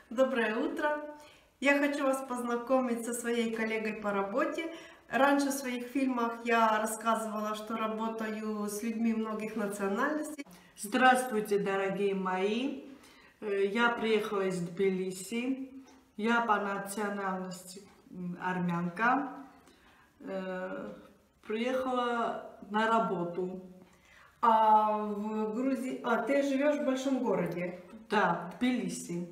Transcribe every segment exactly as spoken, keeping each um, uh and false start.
Доброе утро! Я хочу вас познакомить со своей коллегой по работе. Раньше в своих фильмах я рассказывала, что работаю с людьми многих национальностей. Здравствуйте, дорогие мои! Я приехала из Тбилиси. Я по национальности армянка. Приехала на работу. А в Грузии... А, ты живешь в большом городе? Да, в Тбилиси.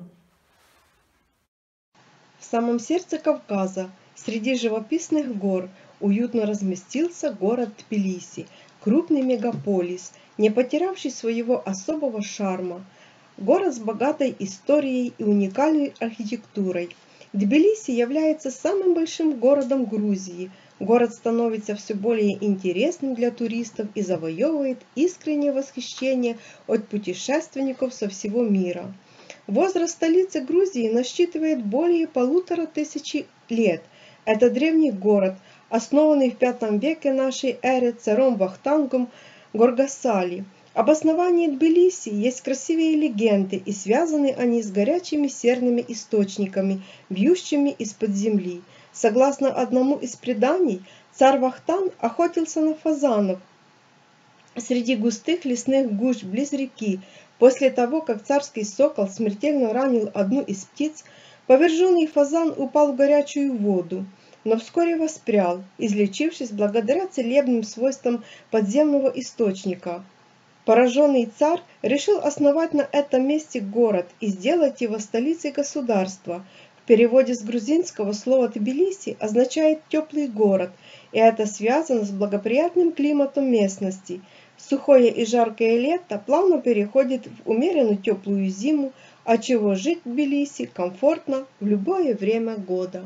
В самом сердце Кавказа, среди живописных гор, уютно разместился город Тбилиси, крупный мегаполис, не потерявший своего особого шарма. Город с богатой историей и уникальной архитектурой. Тбилиси является самым большим городом Грузии. Город становится все более интересным для туристов и завоевывает искреннее восхищение от путешественников со всего мира. Возраст столицы Грузии насчитывает более полутора тысячи лет. Это древний город, основанный в пятом веке нашей эры царем Вахтангом Горгасали. Об основании Тбилиси есть красивые легенды, и связаны они с горячими серными источниками, бьющими из-под земли. Согласно одному из преданий, царь Вахтанг охотился на фазанов среди густых лесных гущ близ реки. После того, как царский сокол смертельно ранил одну из птиц, поверженный фазан упал в горячую воду, но вскоре воспрял, излечившись благодаря целебным свойствам подземного источника. Пораженный царь решил основать на этом месте город и сделать его столицей государства. В переводе с грузинского слово «Тбилиси» означает «теплый город», и это связано с благоприятным климатом местности. Сухое и жаркое лето плавно переходит в умеренную теплую зиму, отчего жить в Тбилиси комфортно в любое время года.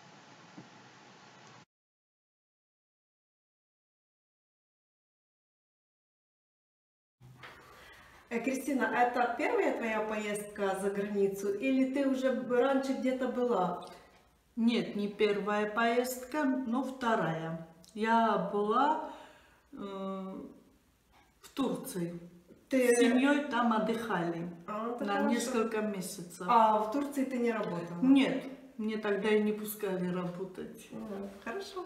Кристина, это первая твоя поездка за границу или ты уже раньше где-то была? Нет, не первая поездка, но вторая. Я была э, в Турции. Ты... С семьей там отдыхали а, на хорошо. несколько месяцев. А в Турции ты не работала? Нет, мне тогда и не пускали работать. А, хорошо.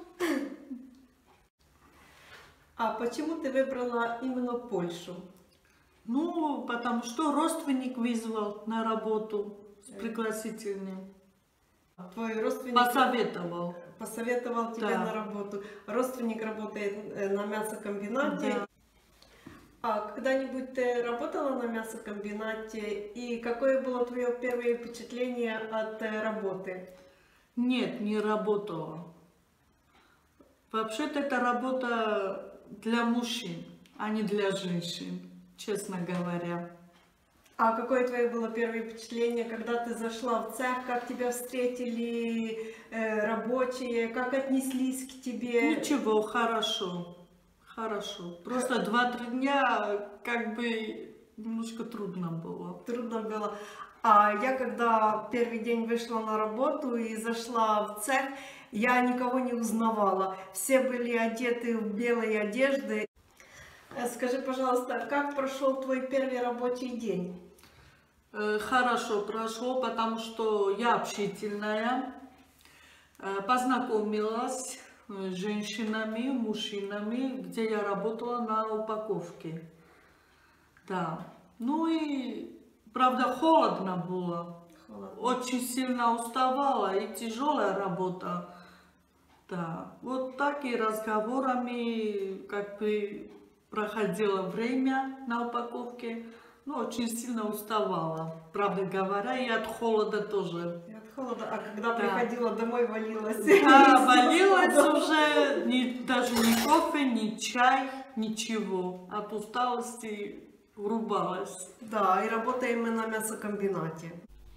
А почему ты выбрала именно Польшу? Ну, потому что родственник вызвал на работу с пригласительным. Твой родственник Посоветовал. Посоветовал тебя Да. на работу. Родственник работает на мясокомбинате. Да. А когда-нибудь ты работала на мясокомбинате? И какое было твое первое впечатление от работы? Нет, не работала. Вообще-то это работа для мужчин, а не для женщин, честно говоря. А какое твое было первое впечатление, когда ты зашла в цех, как тебя встретили э, рабочие, как отнеслись к тебе? Ничего, хорошо, хорошо. Просто два-три дня как бы немножко трудно было. Трудно было. А я когда первый день вышла на работу и зашла в цех, я никого не узнавала. Все были одеты в белые одежды. Скажи, пожалуйста, как прошел твой первый рабочий день? Хорошо прошло, потому что я общительная, познакомилась с женщинами, мужчинами, где я работала на упаковке. Да. Ну и, правда, холодно было. Холодно. Очень сильно уставала и тяжелая работа. Да. Вот так и разговорами как бы проходило время на упаковке. Ну, очень сильно уставала, правда говоря, и от холода тоже. И от холода, а когда да. приходила домой, валилась? Да, валилась уже, ни, даже ни кофе, ни чай, ничего. От усталости врубалась. Да, и работаем мы на мясокомбинате.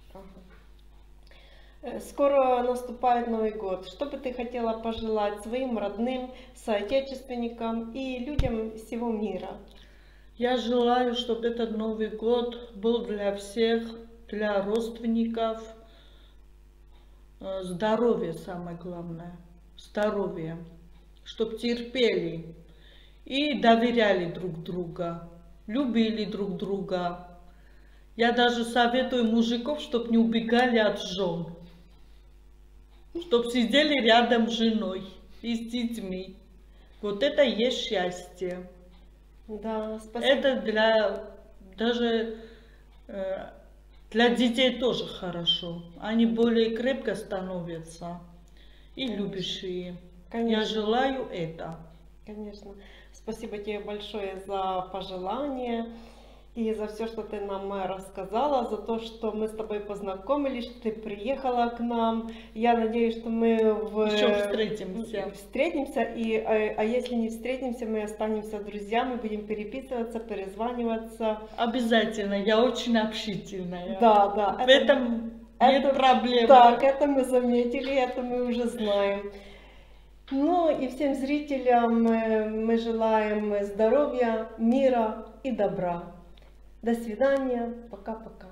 Скоро наступает Новый год. Что бы ты хотела пожелать своим родным, соотечественникам и людям всего мира? Я желаю, чтобы этот Новый год был для всех, для родственников. Здоровье самое главное. Здоровье. Чтобы терпели и доверяли друг друга, любили друг друга Я даже советую мужиков, чтобы не убегали от жен. Чтобы сидели рядом с женой и с детьми. Вот это и есть счастье. Да, спасибо. Это для даже э, для детей тоже хорошо. Они более крепко становятся и любящие. Конечно. Я желаю это. Конечно. Спасибо тебе большое за пожелания и за все, что ты нам рассказала, за то, что мы с тобой познакомились, что ты приехала к нам. Я надеюсь, что мы в... Еще встретимся. Встретимся, и, а, а если не встретимся, мы останемся друзьями, будем переписываться, перезваниваться. Обязательно, я очень общительная. Да, да. В этом нет это, проблем. Так, это мы заметили, это мы уже знаем. Ну и всем зрителям мы желаем здоровья, мира и добра. До свидания. Пока-пока.